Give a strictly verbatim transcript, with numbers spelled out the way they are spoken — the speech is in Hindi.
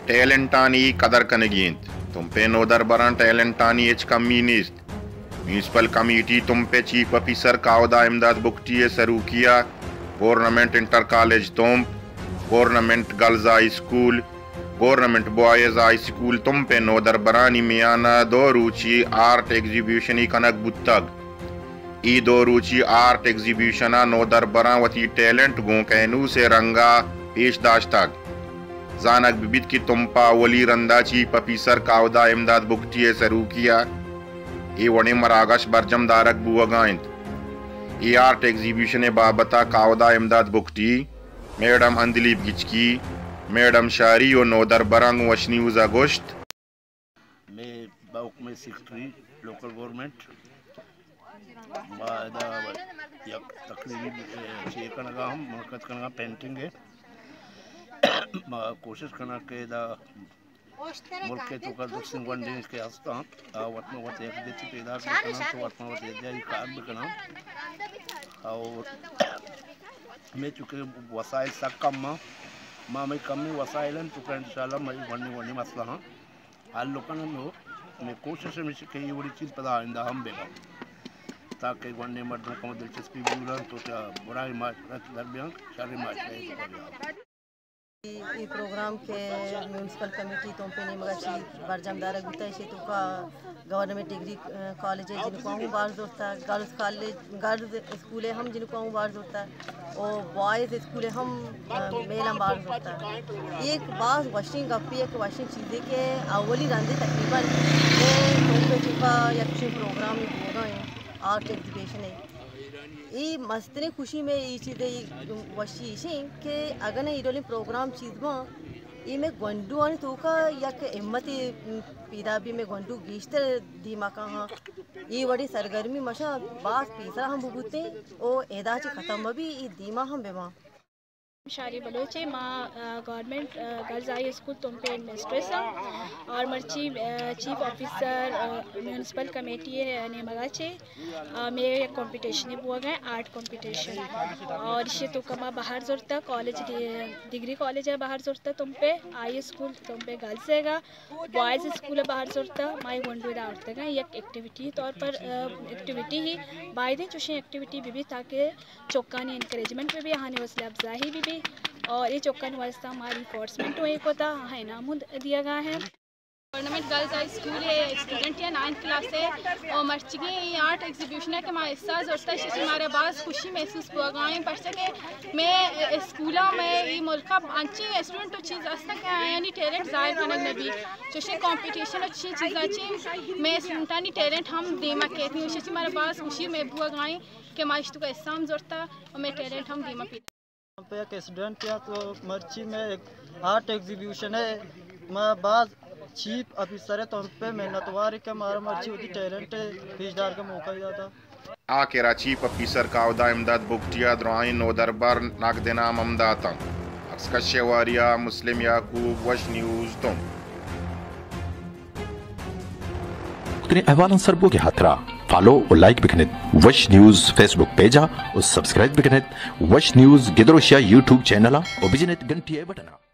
टैलेंटानी कदर कनगींत तुम पे नोदर बरान टैलेंटानी एच कमी नीस्त म्यूनसिपल कमेटी तुम पे चीफ ऑफिसर कावदा इमदाद बुकटी सरू किया government inter college Tump government girls high school government boys high school Tump पे नोदर बरानी मियाना दो रुचि आर्ट एग्जीबिशन कनक बुतग ई दो रुचि आर्ट एग्जीबिशन नोदर बरा वती टैलेंट गो कहनू से रंगा पेश दाश्तग जानक बिबित की तुमपा वली रंदा चीफ ऑफिसर कावदा इमदाद बुकटी सरू किया ए वणे मरागश बरजम दारक बुआगाइंत ए आर्ट एग्जीबिशन बाबता कावदा इमदाद बुकटी मैडम अंदलीब गिचकी मैडम शारी और नोदर बरंग वश न्यूज अगस्त मैं बाउक में सेक्रेटरी लोकल गवर्नमेंट बादा यक तकरीबी छे कनगा हम मरकज कनगा पेंटिंग है कोशिश करना के दा मुल्क के तो कर सिंह वन दिन के हस्ता वत में वत एक देती पैदा करना तो वत में वत जाई काम भी करना और मैं चुके वसाइल सब कम मां मैं कम में वसाइल तो कर इंशाल्लाह मैं वन्नी वन्नी मसला हां हाल लोकन नो मैं कोशिश में के ये बड़ी चीज पता आइंदा हम बेगा ताकि वन्नी मर्दों को दिलचस्पी बुला तो बुराई मार दरमियान शारी मार ये प्रोग्राम के म्यूनसिपल कमेटी तो पे मगाची बरजमदार गुता है तो का गवर्नमेंट डिग्री कॉलेज है जिनको हूँ बार होता है गर्ल्स कॉलेज गर्ल्स स्कूल है हम जिनको हूँ बार होता है और बॉयज़ स्कूल है हम मेल बार होता है एक बात वॉशिंग कपी एक वॉशिंग चीज़ें के अवली रंधे तकरीबन तो चुका या कुछ प्रोग्राम होगा आर्ट एग्जीबिशन है ये मस्तने खुशी में ये चीज़ें वशी के अगर ना इरोली प्रोग्राम चीज़ में ये मैं गंडू आने तो का या के हिम्मत पीदा भी मैं गंडू गीश्तर दिमा का हाँ ये बड़ी सरगर्मी मशा बास पीसरा हम बुबूते ओ एदाच ख़त्म भी ये दिमा हम बेमा शारी बलोचे माँ government girls high school Tump पे एडमिनिस्ट्रेस और मर्ची चीफ ऑफिसर म्यूनसिपल कमेटी ने मगाचे मेरे कंपटीशन हुआ गए आर्ट कंपटीशन और इसे तो कमा बाहर जोरता कॉलेज डिग्री कॉलेज है बाहर जोरता तुम पे हाई स्कूल तुम पे गर्ल्स हैगा बॉयज़ स्कूल है बाहर जोरता माई वंडू दावरते गए एक एक्टिविटी तौर पर एक्टिविटी ही बायदे चुशी एक्टिविटी भी, भी ताकि चौकानी इंकरेजमेंट में भी आने वसले अफजाही भी, भी और ये चौका वास्ता हमारी फोर्समेंट एक होता है नाम दिया गया है। गवर्नमेंट गर्ल्स हाई स्कूल है स्टूडेंट है नाइन्थ क्लास से और मर्ची आर्ट एग्जीबिशन है कि हमारे हिस्सा जोड़ता है हमारे पास खुशी महसूस हुआ गाँव पढ़ सके मैं स्कूल में ये मुल्क अच्छी स्टूडेंट चीज़ तक यानी टैलेंट जाहिर करने में भी चुशी कॉम्पिटिशन अच्छी चीज़ अच्छी मैं स्टूडेंटानी टैलेंट हम देमा कहती हूँ हमारे पास खुशी में हुआ गाँव कि हमारे का हिस्सा हम जोड़ता और मैं टैलेंट हम देमा पीता पे एक स्टूडेंट या तो मर्ची में एक आर्ट एग्जीबिशन है मैं बाद चीफ ऑफिसर है तो हम पे मेहनतवार के मारा मर्ची होती टैलेंट पेशदार का मौका ही जाता आकेरा चीफ ऑफिसर कावदा इमदाद बुकटिया द्राइन नोदरबर नागदेना ममदाता अक्सकशवारिया मुस्लिम याकूब वश न्यूज़ तुम उतने अहवाल सरबो के हाथरा फॉलो और लाइक बिकनेत वश न्यूज़ फेसबुक पेजा और सब्सक्राइब बिकनेत वश न्यूज़ गिदरोशिया यूट्यूब चैनल और बिजनेत घंटी बटना।